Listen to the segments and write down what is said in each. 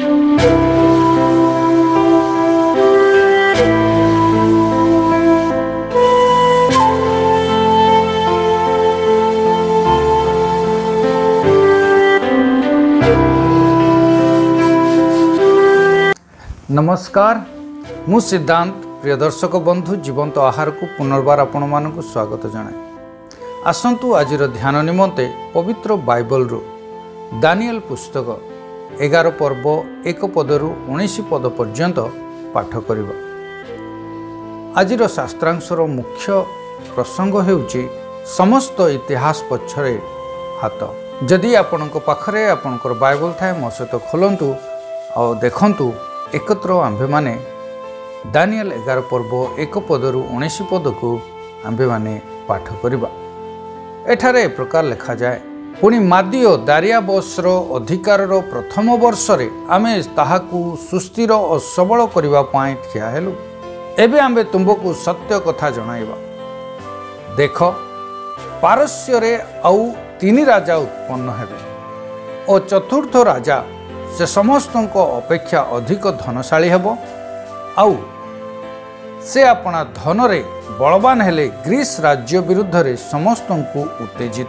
नमस्कार मु सिद्धांत प्रिय दर्शक बंधु जीवंत आहार को पुनर्बार आपण मानक स्वागत जनाए। आसंतु आज ध्यान निमंते पवित्र बाइबल रु दानिएल पुस्तक 11 पर्व 1 पदरु 19 पद पर्यंत पाठ करिबा। आज शास्त्रांशर मुख्य प्रसंग हेउची समस्त इतिहास पछरे हाथ। जदि आपणक पाखरे आपणकर बाइबल थाए मो सहित खोलंतु और देखंतु एकत्र आंभे माने दानिएल 11 पर्व 1 पदरु 19 पद को आंभे माने पाठ करिबा। एठारे प्रकार लिखा जाए, पुणी मादियो दारियाबसर अधिकार प्रथम वर्ष रे आमे ताहाकू सुस्थिर और सबल करिबा पाए ठिया हेलु। एबे आंबे तुमको सत्य कथा जणाइबा। देख पारस्य रे आउ 3 राजा उत्पन्न हेबे और चतुर्थ राजा से समस्त अपेक्षा अधिक धनशाली हेबो। आउ से अपना धन रे बलवान हेले ग्रीस राज्य विरुद्ध रे समस्त को उत्तेजित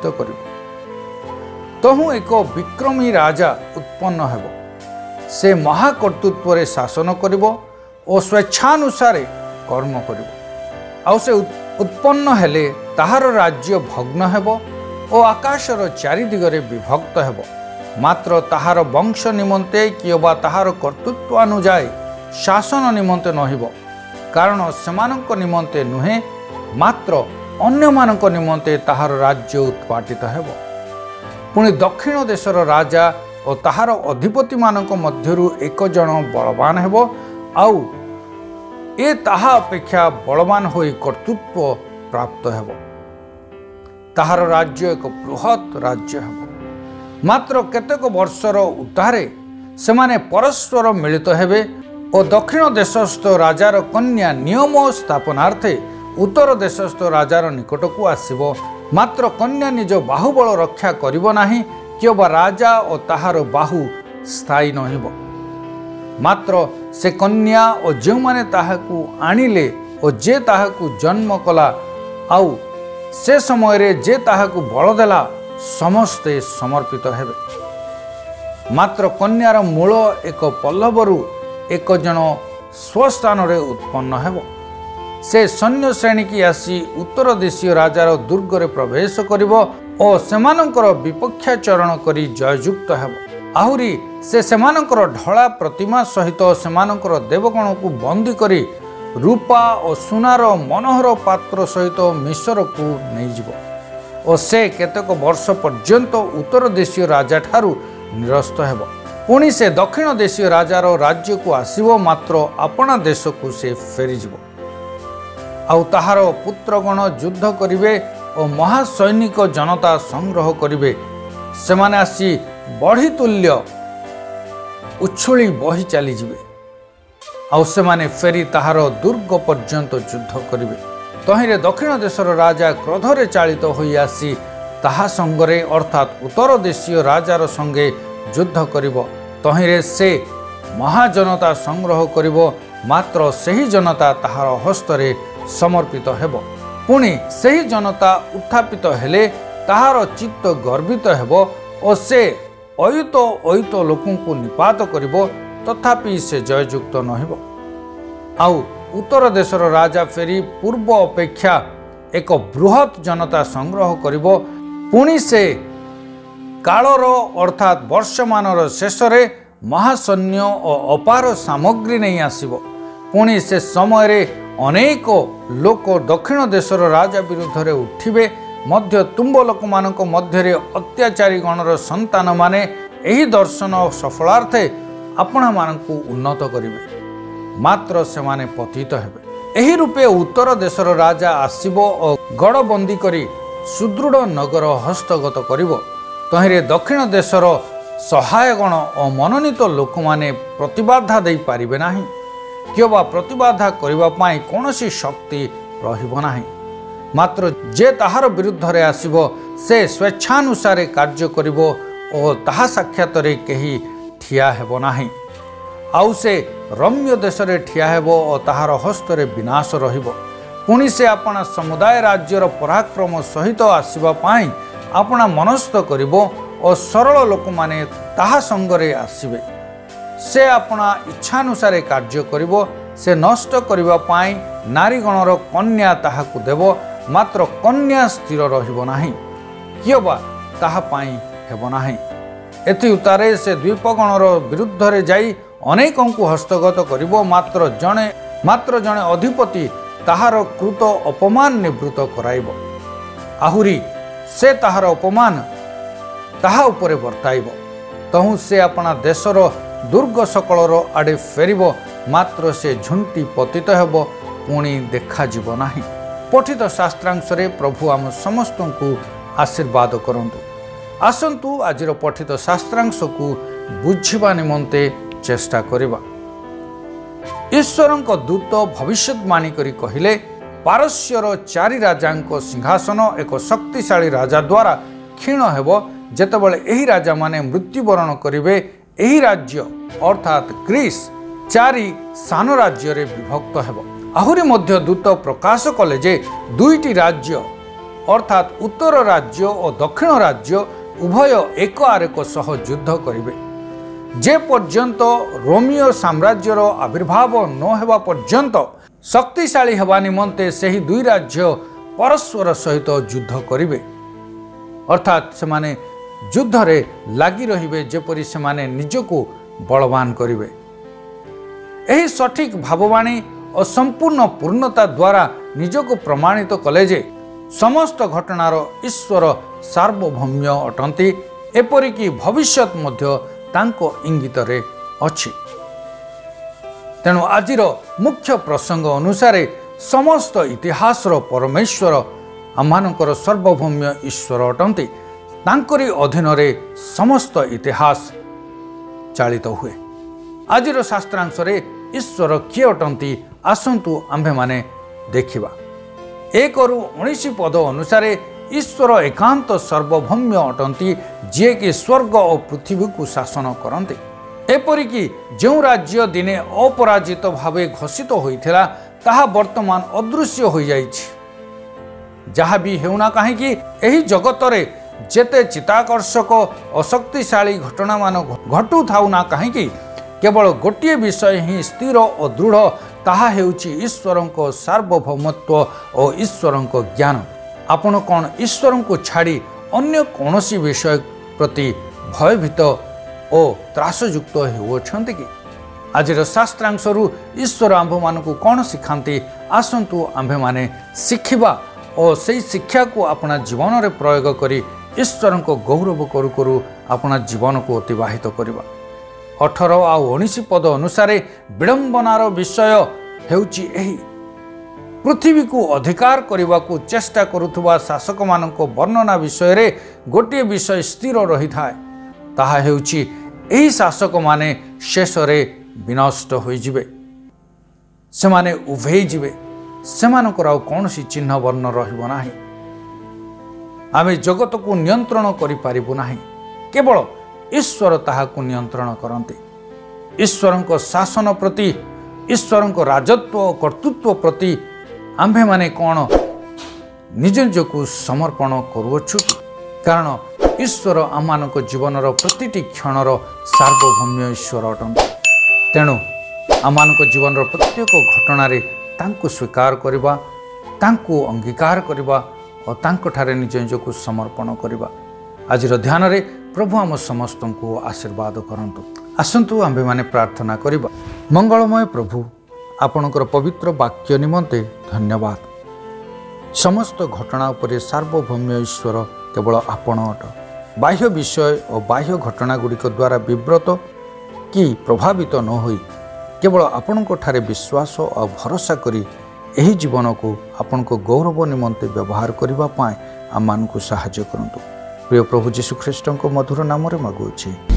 करिबो। तहु एक विक्रमी राजा उत्पन्न हेबो। से महाकर्तृत्व रे शासन करिबो और स्वेच्छानुसार कर्म करिबो। आउ से उत्पन्न हेले ताहार राज्य भग्न हेबो और आकाशर चारिदिगरे विभक्त हेबो। मात्र ताहार वंश निमंते किबा ताहार कर्तृत्व अनुजाई शासन निमंते नहिबो, कारण सेमानक निमंते नुहे मात्र अन्य मानक निमंते ताहार राज्य उत्पाटित हेबो। पुणी दक्षिण देशर राजा और ताहार अधिपति मानक मध्यरु एक जन बलवान हेबो। आउ ए ताहा अपेक्षा बलवान होई कर्तृत्व प्राप्त हेबो। ताहार राज्य एक बृहत राज्य हेबो। मात्र केतेक वर्षर उद्धारे सेमाने परस्पर मिलित हेबे और दक्षिण देशस्थ राजार कन्या नियम स्थापनार्थे उत्तर देशस्थ राजार निकट को आसिबो। मात्र कन्या निज बाहुबल रक्षा करिबो नाही, किबा राजा और ताहार बाहु स्थायी नहिबो। मात्र से कन्या और जो माने ताहाकू आनिले और जे ताहाकू जन्म कला आउ से समय रे जे ताहाकू बल देला समस्ते समर्पित हेबे। मात्र कन्यार मूल एक पल्लवरु एक जन स्वस्थान रे उत्पन्न हेबो। से सैन्य श्रेणी की आसी उत्तर देशीय राजार दुर्ग रे प्रवेश करिवो और सेमानकर विपक्षाचरण करी जययुक्त हेबो। आहुरी से सेमानकर ढला प्रतिमा सहित सेमानकर देवगण को बंदी करी रूपा और सुनार मनोहर पात्र सहित मिश्र को नहीं जिवो और से केतेक वर्ष पर्यंत उत्तर देशीय राजा ठारू निरस्त हेबो। पुणी से दक्षिण देशीय राजार राज्य को आसिबो, मात्र अपना देश को से फेरी जिवो। आउ ताहार पुत्रगण युद्ध करिवे और महासैनिक जनता संग्रह करिवे। सेमाने आसी बढ़ी तुल्य उछुली बही चली जिवे। आउ सेमाने फेरी ताहार दुर्ग पर्यंत युद्ध करिवे। तहिरे दक्षिण देशर राजा क्रोधरे चालित होई आसी ताहा संगरे अर्थात उत्तर देशीय राजार संगे युद्ध करिवो। तहिरे से महाजनता संग्रह करिवो, मात्र सही जनता ताहार हस्तरे समर्पित हेबो। पुणी सही जनता उत्थापित हेले ताहार चित्त गर्वित हेबो और से अयुत लोकों को निपात करिवो, तथापि से जययुक्त नहिबो। आउ उत्तर देशर राजा फेरी पूर्व अपेक्षा एक बृहत जनता संग्रह करिवो। पुणी से कालर अर्थात वर्षमानर शेषरे महासैन्य और अपार सामग्री नहीं आसिबो। पुणी से समय रे अनेक लोक दक्षिण देशर राजा विरुद्ध रे उठिबे मध्य तुम्ब लोक मानक मध्य रे अत्याचारी गणर संतान माने एही दर्शन सफलार्थे आपणा मानकु उन्नत करिवे, मात्र सेमाने पतित हेबे। एही रूपे उत्तर देशर राजा आसिबो और गड़बंदी करी सुदृढ़ नगर हस्तगत करिवो। तहिरे दक्षिण देशर सहायगण और मनोनीत लोक माने प्रतिबाधा दे पारिबे नाही, किबा प्रतिबाधा करिबा पाई कोनोसी शक्ति रहिबो नाही। मात्र जे ताहार विरुद्ध रे आसिबो से स्वेच्छानुसार कार्य करिवो और ताहा साक्षात रे केही ठिया हेबो नाही। आउ से रम्य देश रे ठिया हेबो और ताहार हस्तरे विनाश रहिबो। पुणी से अपना समुदाय राज्यर पराक्रम सहित आसीबा पाई अपना मनस्थ करिबो और सरल लोक माने ताहा संगरे आसीबे। से अपना इच्छानुसारे कार्य करिबो। से नष्ट करिबा पाई नारीगणर कन्या ताहाकु देबो, मात्र कन्या स्थिर रहिबो नाही, कियो बा ताहा पाई हेबो नाही। एथि उतारे से द्वीपगणर विरुद्ध रे जाई अनेकंकु हस्तगत करिबो, मात्र जणे अधिपति ताहार कृत अपमान निवृत्त कराइबो। आहुरी से ताहार अपमान ताहा उपरे वर्ताइबो। तहु से अपना देशर दुर्ग सकलर आड़े फेरिबो, मात्र से झुंटी पतित हेबो, पुणी देखा जीवो नाही। पठित शास्त्रांशरे प्रभु आम समस्त को आशीर्वाद करंतु। आसंतु आजिर पठित शास्त्रांश को बुझिबा निमंते चेष्टा करिबा। ईश्वरंक दूत भविष्यवाणी करी कहिले, पारस्यर 4 राजांक सिंहासन एक शक्तिशाली राजा द्वारा क्षीण हेबो। जेतेबेले एही राजा माने मृत्युवरण करिवे, एही राज्य अर्थात ग्रीस 4 सान राज्य रे विभक्त हेबो। आहुरी मध्य दूत प्रकाश कले जे 2टी राज्य अर्थात उत्तर राज्य और दक्षिण राज्य उभय एक आरेक सह युद्ध करिवे। जे पर्यंत रोमियो साम्राज्यर आविर्भाव न हेबा पर्यंत शक्तिशाली हेबा निमंते सेही 2 राज्य परस्पर सहित युद्ध करिवे। अर्थात सेमाने युद्ध रे लागि रहिबे, जेपरि सेमाने निजको बलवान करिवे। एही सठिक भाववाणी और संपूर्ण पूर्णता द्वारा निजको प्रमाणित कले जे समस्त घटनार ईश्वर सार्वभौम्य अटंती, एपरिकी भविष्यत मध्य तांको इंगित रे अछि। तेणु आजिर मुख्य प्रसंग अनुसार समस्त इतिहासर परमेश्वर आमानकर सार्वभौम्य ईश्वर अटंती। तांकरी अधीन रे समस्त इतिहास चालित हुए। आजिर शास्त्रांशरे ईश्वर किए अटंती आसंतु आम्भे माने देखिबा। 1 ରୁ 19 पद अनुसार ईश्वर एकांत सार्वभौम्य अटंती, जे कि स्वर्ग और पृथ्वी को शासन करते। एपरिकी जो राज्य दिने अपराजित भावे घोषित होइथिला ताहा वर्तमान अदृश्य हो जाइछि। जहाँ भी हेउना काहेकि एही जगत रे जेते चिताकर्षक अशक्तिशाली घटना मान घटु थाउ ना काहेकि केवल गोटे विषय ही स्थिर और दृढ़, ताहा हेउछि ईश्वरंको सार्वभौमत्व और ईश्वरंको ज्ञान। आपण कौन ईश्वर को छाड़ी अन्य कौनसी विषय प्रति भयभीत और त्रासयुक्त होउछन्ति कि? आजिर शास्त्रांशरू ईश्वर आंभ मानकु कौन सिखांती, आसंतु आंभे माने शिखिबा और सही शिक्षा को अपना जीवन रे प्रयोग करी ईश्वर को गौरव करू करू अपना जीवन को अतिबाहित करिबा। 18 आ 19 पद अनुसार विडंबनार विषय हेउछि एही। पृथ्वी को अधिकार करने को चेष्टा करुवा शासक मान वर्णना विषय रे गोटे विषय स्थिर रही था, ताहा हेउछि एही शासक माने शेष रे विनष्ट होइजिबे। सेमाने उभेई जिबे, सेमानकर आउ कौनसी चिन्ह वर्ण रहिबो नाही। आमे जगत को नियंत्रण करि पारिबो नाही, केवल ईश्वर ताहाकु नियंत्रण करते। ईश्वरंको शासन प्रति, ईश्वरंको राजत्व और कर्तृत्व प्रति आंभे माने कौन निज निजको समर्पण करुअछु? कारण ईश्वर आमानक जीवनर प्रतिटी क्षणर सार्वभौम्य ईश्वर अटंती। तेणु आमानक जीवनर प्रत्येक घटना तांको स्वीकार करिबा, तांको अंगीकार करिबा और तांको ठारे निज निजको समर्पण करिबा। आजिर ध्यान रे प्रभु आम समस्त को आशीर्वाद करंतु। आसंतु आंभे माने प्रार्थना करिबा। मंगलमय प्रभु, आपणकर पवित्र वाक्य निमंते धन्यवाद। समस्त घटना उपरे सार्वभौम्य ईश्वर केवल आपण अट। बाह्य विषय और बाह्य घटना गुड़िक द्वारा विव्रत कि प्रभावित न होई केवल आपणक ठारे विश्वास और भरोसा करी एही जीवन को आपणक गौरव निमंते व्यवहार करने आम मानकु साहाय्य करंतु। प्रिय प्रभु जीशु ख्रीष्ट मधुर नाम मागुछि।